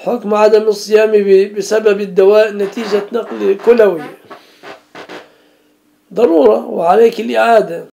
حكم عدم الصيام بسبب الدواء نتيجة نقل كلوي ضرورة وعليك الإعادة.